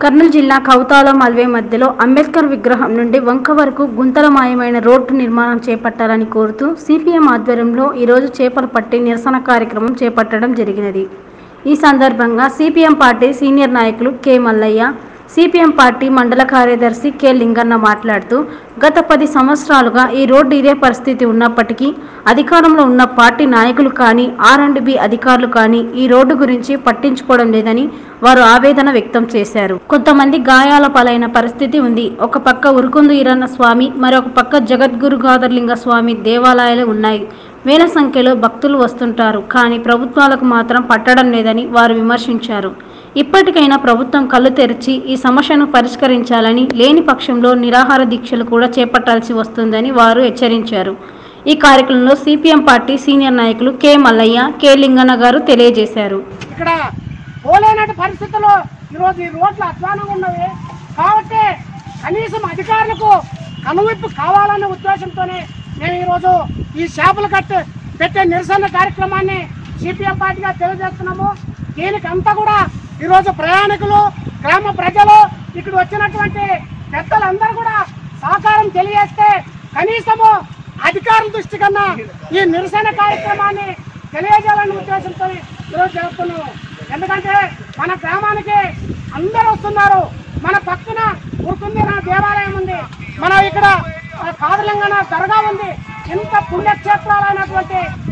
కర్నూలు జిల్లా కౌతాల మల్వే మధ్యలో అంబేద్కర్ విగ్రహం నుండి వంక వరకు గుంతలమయమైన రోడ్డు నిర్మాణం చేపట్టాలని కోరుతూ సిపిఎం ఆధ్వర్యంలో ఈరోజు చేపలు పట్టి నిరసన కార్యక్రమం చేపట్టడం జరిగినది। ఈ సందర్భంగా సిపిఎం పార్టీ సీనియర్ నాయకులు కె మల్లయ్య, సిపిఎం పార్టీ మండల కార్యదర్శి కె లింగన్న మాట్లాడుతూ గత 10 సంవత్సరాలుగా ఈ రోడ్డు ఇదే పరిస్థితి ఉన్నప్పటికీ అధికారంలో ఉన్న పార్టీ నాయకులు కానీ R&B అధికారులు కానీ ఈ రోడ్డు గురించి పట్టించుకోవడం లేదని వారు ఆవేదన వ్యక్తం చేశారు। కొంతమంది గాయాల పాలైన పరిస్థితి ఉంది। ఒక పక్క ఉరుకుందు ఈరన్న స్వామి, మరొక పక్క జగద్గురు గాదర్లింగ స్వామి దేవాలయాలు ఉన్నాయి। వేల సంఖ్యలో భక్తులు వస్తుంటారు, కానీ ప్రభుత్వాలకు మాత్రం పట్టడం లేదని వారు విమర్శించారు। ఇప్పటికైనా ప్రభుత్వం కళ్ళు తెరిచి ఈ సమస్యను పరిష్కరించాలని, లేని పక్షంలో నిరాహార దీక్షలు కూడా చేపట్టాల్సి వస్తుందని వారు హెచ్చరించారు। ఈ కార్యక్రమంలో సిపిఎం పార్టీ సీనియర్ నాయకులు కె మల్లయ్య, కె లింగన్న గారు తెలియజేశారు। ఇక్కడ పోలేనటి పరిస్థితుల్లో ఈరోజు ఈ రోడ్లు అధ్వానంగా ఉన్నవి కాబట్టి కనీసం అధికారులకు కనువిప్పు కావాలనే ఉద్దేశంతోనే మేము ఈరోజు ఈ చేపలు పెట్టే నిరసన కార్యక్రమాన్ని సిపిఎం పార్టీగా తెలియజేస్తున్నాము। దీనికి అంతా కూడా ఈరోజు ప్రయాణికులు, గ్రామ ప్రజలు, ఇక్కడ వచ్చినటువంటి పెద్దలందరూ కూడా సహకారం తెలియజేస్తే కనీసము అధికారుల దృష్టి కన్నా ఈ నిరసన కార్యక్రమాన్ని తెలియజేయాలనే ఉద్దేశంతో ఈరోజు జరుపుతున్నాము। ఎందుకంటే మన గ్రామానికి అందరూ వస్తున్నారు, మన పక్కన ఉరుకుందిన దేవాలయం ఉంది, మన ఇక్కడ కాదలింగన దర్గా ఉంది, ఇంత పుణ్యక్షేత్రాలైనటువంటి